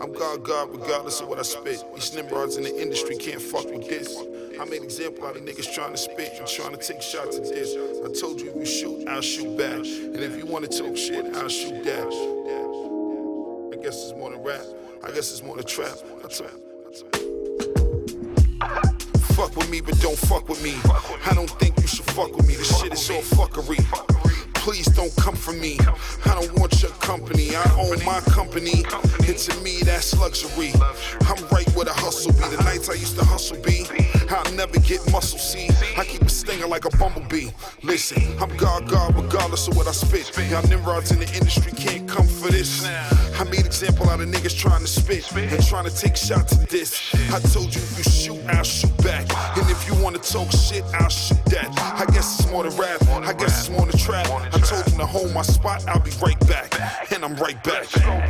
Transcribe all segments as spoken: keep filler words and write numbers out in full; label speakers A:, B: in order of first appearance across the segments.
A: I'm God, God, regardless of what I spit. These Nymrods in the industry can't fuck with this. I made an example out of niggas trying to spit and trying to take shots at this. I told you if you shoot, I'll shoot back. And if you wanna talk shit, I'll shoot that. I guess it's more than rap. I guess it's more than trap. I trap. Fuck with me, but don't fuck with me. I don't think you should fuck with me. This shit is all fuckery. Please don't come for me. I don't want your company. I own my company. And to me, that's luxury. I'm right where the hustle be. The nights I used to hustle be, I'll never get muscle, see. I keep it stinging like a bumblebee. Listen, I'm God, God, regardless of what I spit. Y'all Nymrods in the industry can't come for this. I made an example out of niggas trying to spit and trying to take shots at this. I told you if you shoot, I'll shoot back. And if you wanna talk shit, I'll shoot that. I guess it's more than rap. I guess it's more than trap. I told him to hold my spot, I'll be right back. And I'm right back.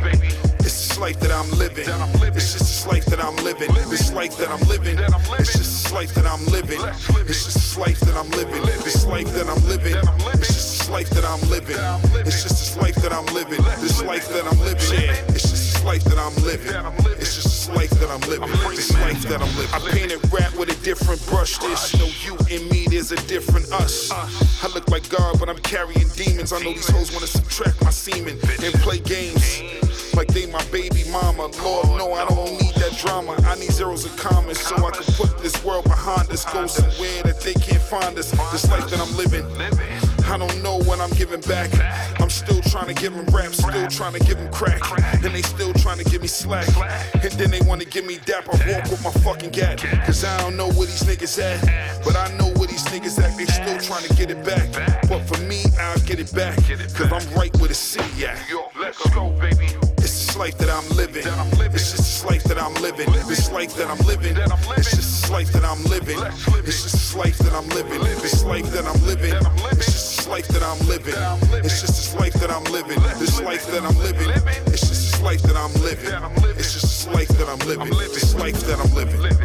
A: It's this life that I'm living. It's just this life that I'm living. This life that I'm living. It's just this life that I'm living. It's just this life that I'm living. This life that I'm living. It's just this life that I'm living. It's just this life that I'm living. This life that I'm living. It's just this life that I'm living. It's just this life that I'm living. This life that I'm living. I painted rap with a different brush. There's no you in me, there's a different us. I look like God, but I'm carrying demons. I know these hoes wanna subtract my semen and play games like they my baby mama. Lord, no, I don't need that drama. I need zeros and commas so I can put this world behind us. Go somewhere that they can't find us. This life that I'm living, I don't know when I'm giving back. I'm still trying to give them rap, still trying to give them crack. And they still trying to give me slack. And then they want to give me dap. I walk with my fucking gat. Cause I don't know where these niggas at, but I know where these niggas at. They still trying to get it back. But for me, I'll get it back. Cause I'm right where the city at.
B: Let's go, baby.
A: It's this life that I'm living. It's just this life that I'm living. This life that I'm living. It's just this life that I'm living. It's just this life that I'm living. This life that I'm living. It's just this life that I'm living. It's just this life that I'm living. This life that I'm living. It's just this life that I'm living. It's just this life that I'm living. This life that I'm living.